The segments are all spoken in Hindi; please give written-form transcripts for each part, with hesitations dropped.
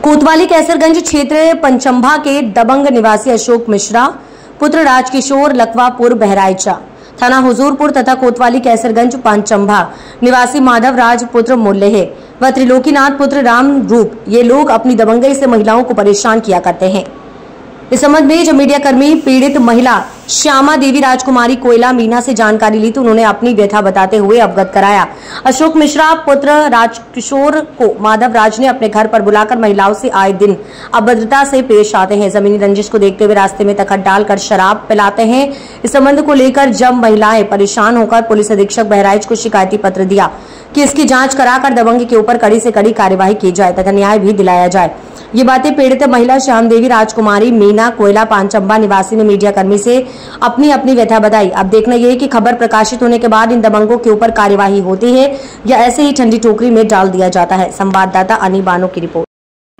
कोतवाली कैसरगंज क्षेत्र पंचंभा के दबंग निवासी अशोक मिश्रा पुत्र राजकिशोर लकवापुर बहराइचा थाना हुजूरपुर तथा कोतवाली कैसरगंज पंचंभा निवासी माधव राज पुत्र मुल्लेह व त्रिलोकीनाथ पुत्र राम रूप ये लोग अपनी दबंगई से महिलाओं को परेशान किया करते हैं। इस संबंध में जब मीडिया कर्मी पीड़ित महिला श्यामा देवी राजकुमारी कोयला मीना से जानकारी ली तो उन्होंने अपनी व्यथा बताते हुए अवगत कराया। अशोक मिश्रा पुत्र राजकिशोर को माधव राज ने अपने घर पर बुलाकर महिलाओं से आए दिन अभद्रता से पेश आते हैं। जमीनी रंजिश को देखते हुए रास्ते में तखत डालकर शराब पिलाते हैं। इस संबंध को लेकर जब महिलाएं परेशान होकर पुलिस अधीक्षक बहराइच को शिकायती पत्र दिया कि इसकी जांच कराकर दबंग के ऊपर कड़ी से कड़ी कार्यवाही की जाए तथा न्याय भी दिलाया जाए। ये बातें पीड़ित महिला श्याम देवी राजकुमारी मीना कोयला पंचंभा निवासी ने मीडिया कर्मी से अपनी व्यथा बताई। अब देखना यह है कि खबर प्रकाशित होने के बाद इन दबंगों के ऊपर कार्यवाही होती है या ऐसे ही ठंडी टोकरी में डाल दिया जाता है। संवाददाता अनी बानो की रिपोर्ट।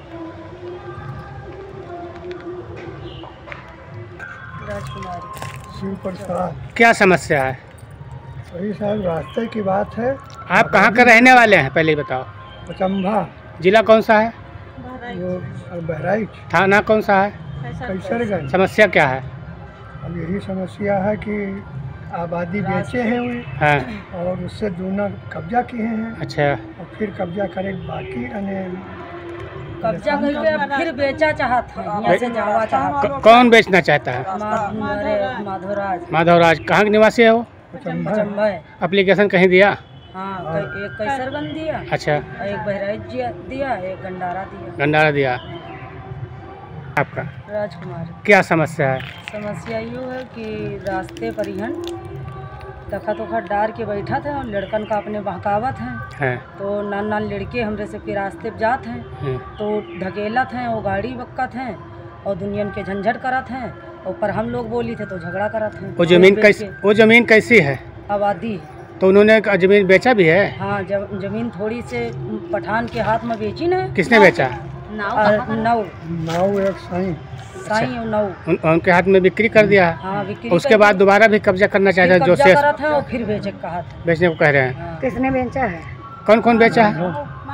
क्या समस्या है? वही साहब रास्ते की बात है। आप कहाँ के रहने वाले हैं पहले ही बताओ। पंचंभा। जिला कौन सा है? वो बहराइच। थाना कौन सा है? कैसरगंज। समस्या क्या है? अब यही समस्या है कि आबादी बेचे हैं वे हाँ। और उससे दूना कब्जा किए हैं। अच्छा। और फिर कब्जा करे बाकी कब्जा करके फिर बेचा चाहता है, यहाँ से जावा चाहता है। कौन बेचना चाहता है? माधवराज। माधवराज कहाँ के निवासी है वो? पंचंभा। एप्लीकेशन कहीं दिया? हाँ, एक कैसरगंज दिया। अच्छा। एक बहराइच दिया, एक गंडारा दिया। आपका? राजकुमार। क्या समस्या है? समस्या यूँ है कि रास्ते पर ही तखत उखत डार के बैठा थे और लड़कन का अपने बहकावत हैं तो नान लड़के हमरे से फिर रास्ते पर जात हैं तो धकेलत हैं, वो गाड़ी बक्कत हैं और दुनियन के झंझट करत हैं और पर हम लोग बोली थे तो झगड़ा करत हैं। वो जमीन कैसी है? आबादी। तो उन्होंने जमीन बेचा भी है? हाँ, जमीन थोड़ी से पठान के हाथ में बेची ना। किसने बेचा? नाव एक साईं उनके हाथ में बिक्री कर दिया। हाँ, बिक्री। उसके बाद दोबारा भी कब्जा करना चाहते हैं जो शेष और फिर बेचने को कह रहे हैं। हाँ। किसने बेचा है? कौन बेचा है?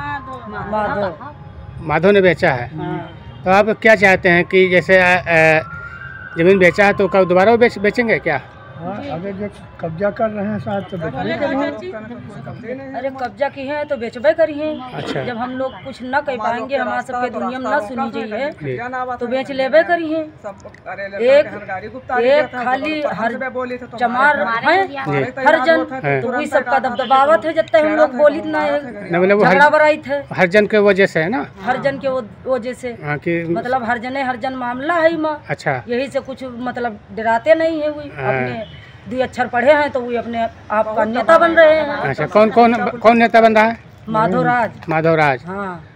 माधव ने बेचा है। हाँ। तो आप क्या चाहते हैं कि जैसे जमीन बेचा है तो कब दोबारा बेचेंगे क्या? हाँ, अगर जो कब्जा कर रहे हैं साथ तो अरे कब्जा की है तो बेचबे करिए। अच्छा। जब हम लोग कुछ न कह पाएंगे, हमारे सबके दुनिया में न सुनी जाइए तो बेच लेबे करिए। एक खाली हर चमार है हर जन तो वही सबका दबदबावत है जब तक हम लोग बोली ना झगड़ा बराई थे हर जन के वजह से है ना। हर जन के वजह से मतलब हर जन मामला है माँ। अच्छा। यही से कुछ मतलब डराते नहीं है वही अपने 2 अक्षर पढ़े हैं तो वो अपने आप का नेता बन रहे हैं। अच्छा। कौन नेता बन रहा है? माधवराज। माधवराज। हाँ।